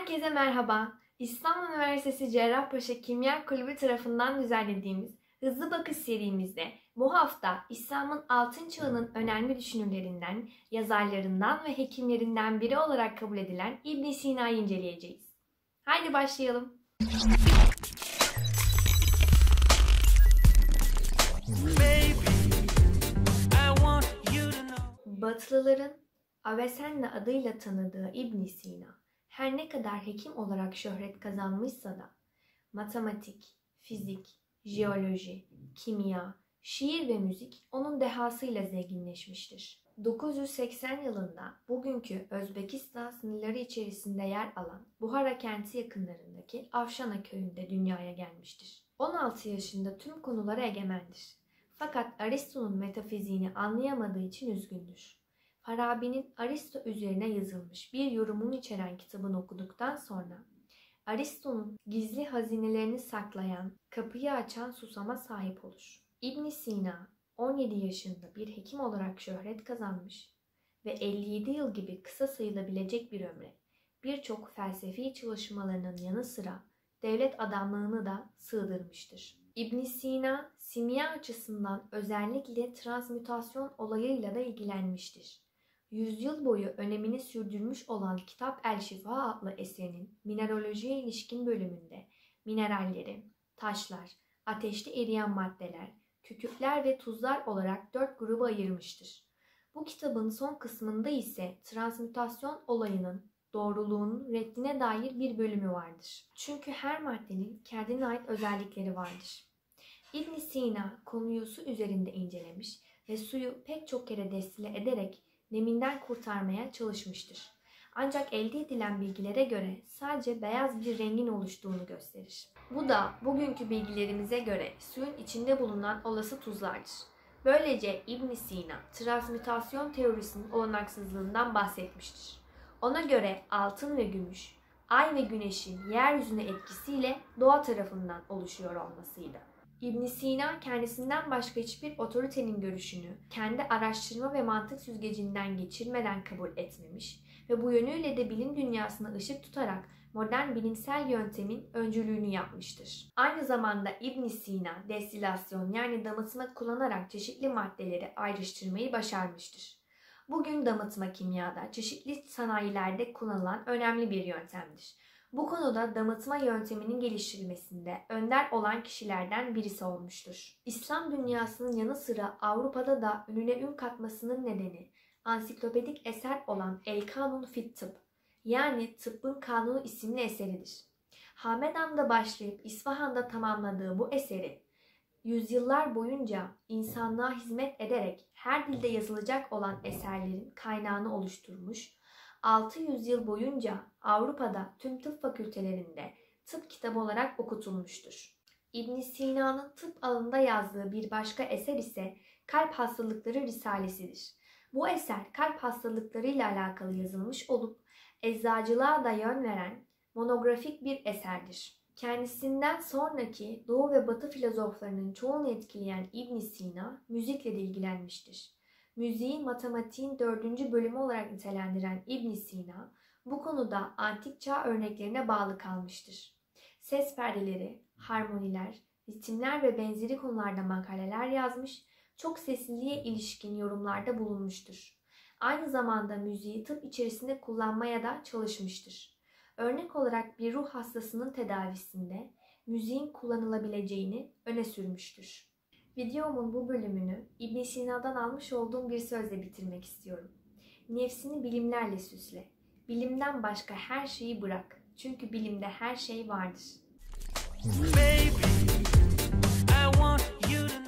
Herkese merhaba. İstanbul Üniversitesi Cerrahpaşa Kimya Kulübü tarafından düzenlediğimiz Hızlı Bakış serimizde bu hafta İslam'ın altın çağının önemli düşünürlerinden, yazarlarından ve hekimlerinden biri olarak kabul edilen İbn Sina'yı inceleyeceğiz. Haydi başlayalım. Batılıların Avicenna adıyla tanıdığı İbn Sina, her ne kadar hekim olarak şöhret kazanmışsa da matematik, fizik, jeoloji, kimya, şiir ve müzik onun dehasıyla zenginleşmiştir. 980 yılında bugünkü Özbekistan sınırları içerisinde yer alan Buhara kenti yakınlarındaki Afşana köyünde dünyaya gelmiştir. 16 yaşında tüm konulara egemendir. Fakat Aristo'nun metafiziğini anlayamadığı için üzgündür. Farabi'nin Aristo üzerine yazılmış bir yorumunu içeren kitabını okuduktan sonra Aristo'nun gizli hazinelerini saklayan, kapıyı açan susama sahip olur. İbn Sina 17 yaşında bir hekim olarak şöhret kazanmış ve 57 yıl gibi kısa sayılabilecek bir ömre birçok felsefi çalışmalarının yanı sıra devlet adamlığını da sığdırmıştır. İbn Sina, simya açısından özellikle transmütasyon olayıyla da ilgilenmiştir. Yüzyıl boyu önemini sürdürmüş olan Kitap el-Şifa adlı eserinin mineralojiye ilişkin bölümünde mineralleri, taşlar, ateşte eriyen maddeler, kükürtler ve tuzlar olarak 4 gruba ayırmıştır. Bu kitabın son kısmında ise transmütasyon olayının doğruluğunun reddine dair bir bölümü vardır. Çünkü her maddenin kendine ait özellikleri vardır. İbn Sina konuyu su üzerinde incelemiş ve suyu pek çok kere destile ederek neminden kurtarmaya çalışmıştır. Ancak elde edilen bilgilere göre sadece beyaz bir rengin oluştuğunu gösterir. Bu da bugünkü bilgilerimize göre suyun içinde bulunan olası tuzlardır. Böylece İbn Sina transmütasyon teorisinin olanaksızlığından bahsetmiştir. Ona göre altın ve gümüş, ay ve güneşin yeryüzüne etkisiyle doğa tarafından oluşuyor olmasıydı. İbn Sina kendisinden başka hiçbir otoritenin görüşünü kendi araştırma ve mantık süzgecinden geçirmeden kabul etmemiş ve bu yönüyle de bilim dünyasına ışık tutarak modern bilimsel yöntemin öncülüğünü yapmıştır. Aynı zamanda İbn Sina destilasyon yani damıtma kullanarak çeşitli maddeleri ayrıştırmayı başarmıştır. Bugün damıtma kimyada çeşitli sanayilerde kullanılan önemli bir yöntemdir. Bu konuda damıtma yönteminin geliştirilmesinde önder olan kişilerden birisi olmuştur. İslam dünyasının yanı sıra Avrupa'da da ününe ün katmasının nedeni ansiklopedik eser olan El Kanun fit Tıp yani Tıbbın Kanunu isimli eseridir. Hamedan'da başlayıp İsfahan'da tamamladığı bu eseri yüzyıllar boyunca insanlığa hizmet ederek her dilde yazılacak olan eserlerin kaynağını oluşturmuş, 600 yıl boyunca Avrupa'da tüm tıp fakültelerinde tıp kitabı olarak okutulmuştur. İbn Sina'nın tıp alanında yazdığı bir başka eser ise Kalp Hastalıkları Risalesidir. Bu eser kalp hastalıklarıyla alakalı yazılmış olup eczacılığa da yön veren monografik bir eserdir. Kendisinden sonraki Doğu ve Batı filozoflarının çoğunu etkileyen İbn Sina müzikle de ilgilenmiştir. Müziği matematiğin 4. bölümü olarak nitelendiren İbn Sina bu konuda antik çağ örneklerine bağlı kalmıştır. Ses perdeleri, harmoniler, ritimler ve benzeri konularda makaleler yazmış, çok sesliliğe ilişkin yorumlarda bulunmuştur. Aynı zamanda müziği tıp içerisinde kullanmaya da çalışmıştır. Örnek olarak bir ruh hastasının tedavisinde müziğin kullanılabileceğini öne sürmüştür. Videomun bu bölümünü İbn Sina'dan almış olduğum bir sözle bitirmek istiyorum. Nefsini bilimlerle süsle. Bilimden başka her şeyi bırak. Çünkü bilimde her şey vardır. Baby, I want you to